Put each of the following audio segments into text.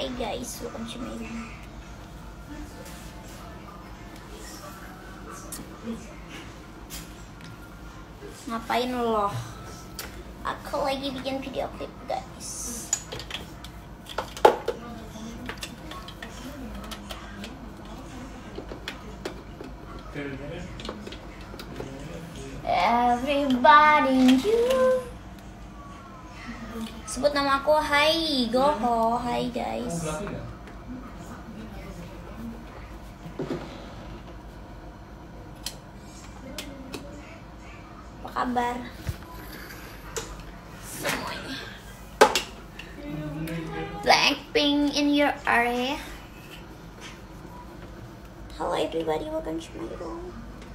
Hai guys, welcome to my room. Ngapain lo? Aku lagi bikin video klip guys. Everybody you. Sebut nama aku. Hai Goho. Hai guys. Apa kabar semuanya? Blackpink in your area. Hello everybody, welcome to my room.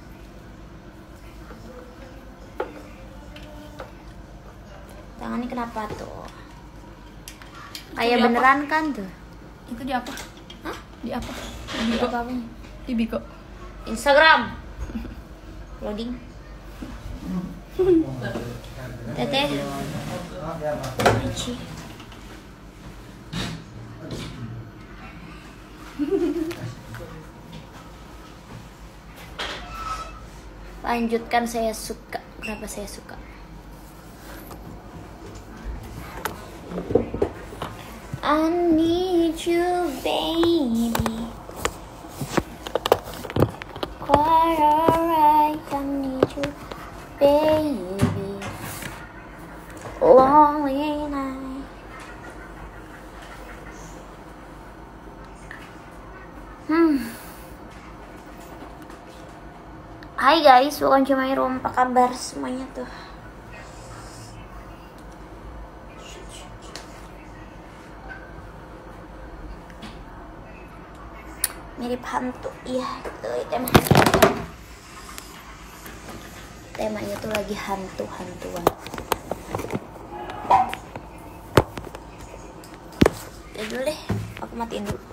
Tangannya kenapa tuh? Kayak beneran kan tuh? Itu di apa? Hah? Di apa? Di apa? Di Bigo. Instagram. Loading. Teteh. Aci. Lanjutkan, saya suka. Kenapa saya suka? I need you, baby. Quite alright, I need you, baby. Lonely night. Hai guys, welcome to my room. Apa kabar semuanya tuh? Mirip hantu, iya tuh temanya tuh lagi hantuan. Ya dulu deh, aku matiin dulu.